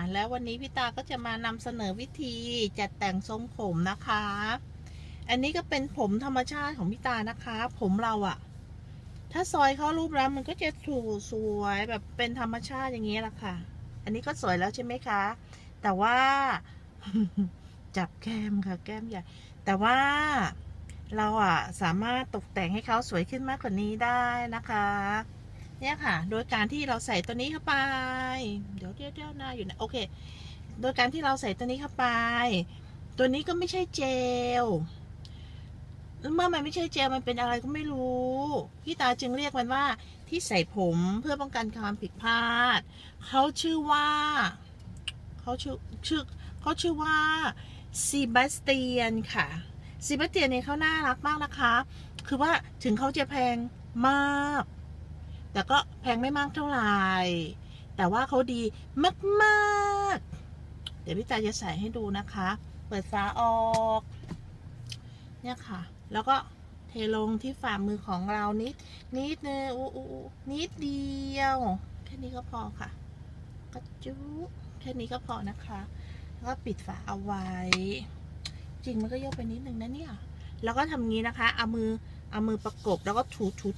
แล้ววันนี้พี่ตาก็จะมานำเสนอวิธีจัดแต่งทรงผมนะคะ อันนี้ก็เป็นผมธรรมชาติของพี่ตานะคะ ผมเราอะถ้าซอยเข้ารูปแล้วมันก็จะถูสวยแบบเป็นธรรมชาติอย่างนี้แหละค่ะ อันนี้ก็สวยแล้วใช่ไหมคะ แต่ว่า จับแก้มค่ะแก้มใหญ่ แต่ว่าเราอะสามารถตกแต่งให้เขาสวยขึ้นมากกว่านี้ได้นะคะเนี่ยค่ะโดยการที่เราใส่ตัวนี้เข้าไปเดี๋ยวหน้าอยู่นะโอเคโดยการที่เราใส่ตัวนี้เข้าไปตัวนี้ก็ไม่ใช่เจลเมื่อมันไม่ใช่เจลมันเป็นอะไรก็ไม่รู้พี่ตาจึงเรียกมันว่าที่ใส่ผมเพื่อป้องกันความผิดพลาดเขาชื่อว่าเขาชื่อว่าซีบาสเตียนค่ะซีบาสเตียนเนี่ยเขาน่ารักมากนะคะคือว่าถึงเขาจะแพงมากแต่ก็แพงไม่มากเท่าไหร่แต่ว่าเขาดีมากๆเดี๋ยวพี่ตาจะใส่ให้ดูนะคะเปิดฝาออกเนี่ยค่ะแล้วก็เทลงที่ฝ่ามือของเรานิดนึงนิดเดียวแค่นี้ก็พอค่ะกระจุกแค่นี้ก็พอนะคะแล้วก็ปิดฝาเอาไว้จริงมันก็เยอะไปนิดนึงนะเนี่ยแล้วก็ทำงี้นะคะเอามือประกบแล้วก็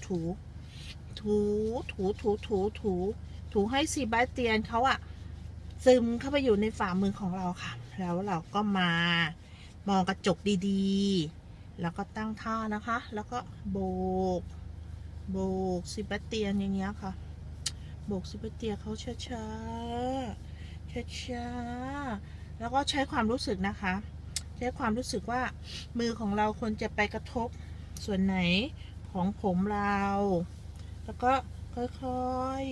ถูให้ซีบาสเตียนเขาอะซึมเข้าไปอยู่ในฝ่ามือของเราค่ะแล้วเราก็มามองกระจกดีๆแล้วก็ตั้งท่านะคะแล้วก็โบกซีบาสเตียนอย่างเงี้ยค่ะโบกซีบาสเตียนเขาช้าแล้วก็ใช้ความรู้สึกนะคะใช้ความรู้สึกว่ามือของเราควรจะไปกระทบส่วนไหนของผมเราแล้วก็ค่อย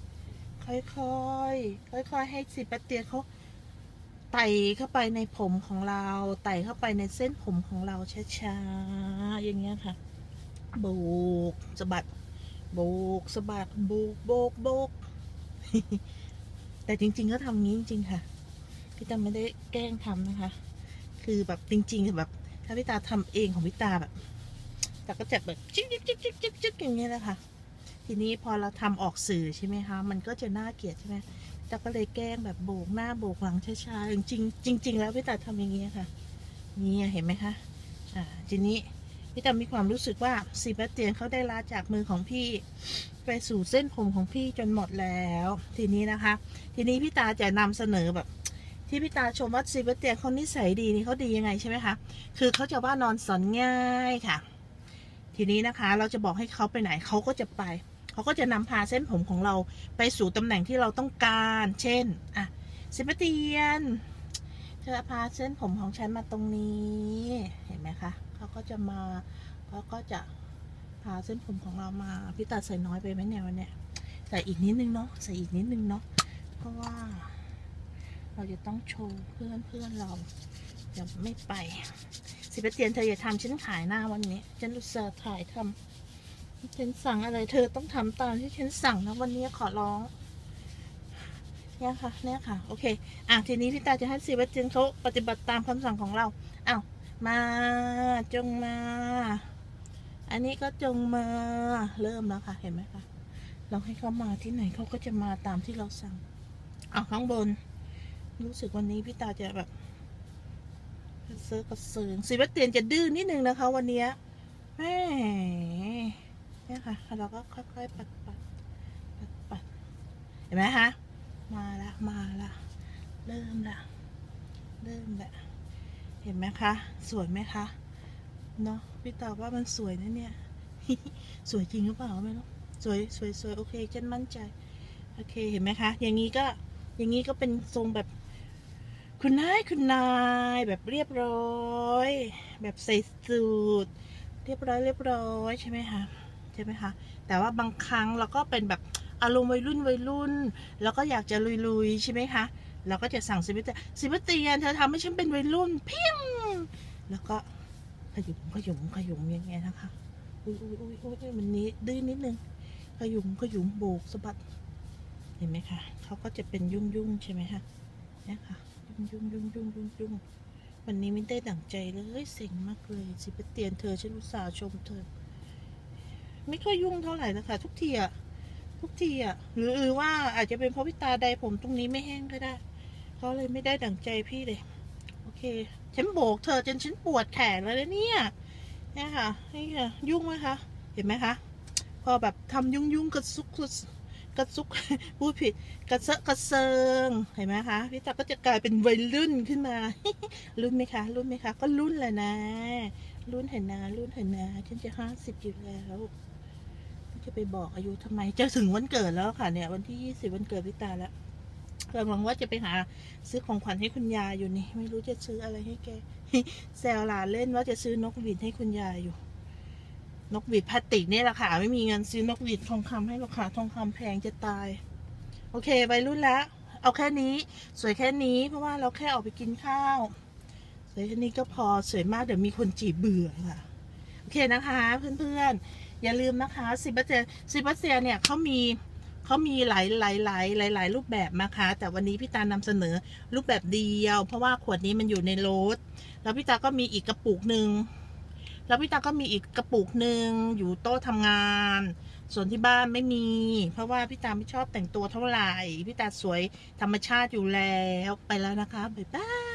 ให้ซีบาสเตียนเขาไต่เข้าไปในผมของเราไต่เข้าไปในเส้นผมของเราช้าๆอย่างเงี้ยค่ะโบกสะบัดโบกสะบัดโบก แต่จริงๆก็ทำงี้จริงๆค่ะพี่ตาไม่ได้แกล้งทำนะคะคือแบบจริงๆแบบถ้าพี่ตาทำเองของพี่ตาแบบแต่ก็จะแบบจิ๊กอย่างเงี้ยนะคะทีนี้พอเราทำออกสื่อใช่ไหมคะมันก็จะน่าเกลียดใช่ไหมแต่ก็เลยแกล้งแบบโบกหน้าโบกหลังช้าๆจริงแล้วพี่ตาทำอย่างเงี้ยค่ะนี่เห็นไหมคะทีนี้พี่ตามีความรู้สึกว่าซีบาสเตียนเขาได้ลาจากมือของพี่ไปสู่เส้นผมของพี่จนหมดแล้วทีนี้นะคะทีนี้พี่ตาจะนำเสนอแบบที่พี่ตาชมว่าซีบาสเตียนเขานิสัยดีนี่เขาดียังไงใช่ไหมคะคือเขาจะว่านอนสอนง่ายค่ะทีนี้นะคะเราจะบอกให้เขาไปไหนเขาก็จะไปเขาก็จะนำพาเส้นผมของเราไปสู่ตำแหน่งที่เราต้องการเช่นซีบาสเตียนเธอพาเส้นผมของฉันมาตรงนี้เห็นไหมคะเขาก็จะพาเส้นผมของเรามาพี่ตาใส่น้อยไปไหมเนี่ยวันเนี้ยใส่อีกนิดนึงเนาะเพราะว่าเราจะต้องโชว์เพื่อนเราจะไม่ไปสิบเตียนเธออย่าทำฉันขายหน้าวันนี้ฉันอุตส่าห์ถ่ายทำฉันสั่งอะไรเธอต้องทำตามที่ฉันสั่งนะวันนี้ขอร้องเนี่ยค่ะโอเคทีนี้พี่ตาจะให้สิบเตียนเขาปฏิบัติตามคำสั่งของเรามาจงมาอันนี้ก็จงมาเริ่มแล้วค่ะเห็นไหมคะเราให้เขามาที่ไหนเขาก็จะมาตามที่เราสั่งข้างบนรู้สึกวันนี้พี่ตาจะแบบเซิร์ฟกระเซิงซีบาสเตียนจะดื้อนิดนึงนะคะวันนี้แม่เนี่ยค่ะเราก็ค่อยๆปัดเห็นไหมคะมาละเริ่มละเห็นไหมคะสวยไหมคะเนาะพี่ตาว่ามันสวยนะเนี่ย สวยจริงหรือเปล่าไม่รู้สวยโอเคฉันมั่นใจโอเคเห็นไหมคะอย่างนี้ก็เป็นทรงแบบคุณนายแบบเรียบร้อยแบบใส่สูทเรียบร้อยใช่ไหมคะแต่ว่าบางครั้งเราก็เป็นแบบอารมณ์วัยรุ่นแล้วก็อยากจะลุยใช่ไหมคะเราก็จะสั่งซิบเตียนเธอทำให้ฉันเป็นวัยรุ่นเพียงแล้วก็ขยุมอย่างเงี้ยนะคะอุ้ยมันนี้ดื้อนิดนึงขยุมโบกสะบัดเห็นไหมคะเขาก็จะเป็นยุ่งใช่ไหมคะเนี่ยค่ะยุ่งวันนี้ไม่ได้ดั่งใจเลยเซ็งมากเลยสิบเตียนเธอฉันอุตส่าห์ชมเธอไม่ค่อยยุ่งเท่าไหร่นะคะทุกทีหรือว่าอาจจะเป็นเพราะพี่ตาใดผมตรงนี้ไม่แห้งก็ได้เขาเลยไม่ได้ดั่งใจพี่เลยโอเคฉันโบกเธอจนฉันปวดแขนแล้วเนี่ยเนี่ยค่ะนี่ค่ะยุ่งไหมคะเห็นไหมคะพอแบบทำยุ่งกระซุกพูดผิดกระเซาะกระเซิงเห็นไหมคะพี่ตาก็จะกลายเป็นวัยรุ่นขึ้นมา รุ่นไหมคะก็รุ่นแหละนะรุ่นเห็นนะฉันจะ50อยู่แล้วจะไปบอกอายุทำไมจะถึงวันเกิดแล้วค่ะเนี่ยวันที่20วันเกิดพี่ตาแล้วกำลังว่าจะไปหาซื้อของขวัญให้คุณยายอยู่นี่ไม่รู้จะซื้ออะไรให้แก แซวหลานเล่นว่าจะซื้อนกหวีดให้คุณยายอยู่นกหวีดพลาสติกนี่แหละค่ะไม่มีเงินซื้อนกหวีดทองคำให้หรอกค่ะทองคำแพงจะตายโอเควัยรุ่นแล้วเอาแค่นี้สวยแค่นี้เพราะว่าเราแค่ออกไปกินข้าวสวยแค่นี้ก็พอสวยมากเดี๋ยวมีคนจีบเบื่อค่ะโอเคนะคะเพื่อนๆอย่าลืมนะคะซิบาเซียเนี่ยเขามีหลายรูปแบบนะคะแต่วันนี้พี่ตานำเสนอรูปแบบเดียวเพราะว่าขวดนี้มันอยู่ในรถแล้วพี่ตาก็มีอีกกระปุกหนึ่งอยู่โต๊ะทำงานส่วนที่บ้านไม่มีเพราะว่าพี่ตาไม่ชอบแต่งตัวเท่าไหร่พี่ตาสวยธรรมชาติอยู่แล้วไปแล้วนะคะบ๊ายบาย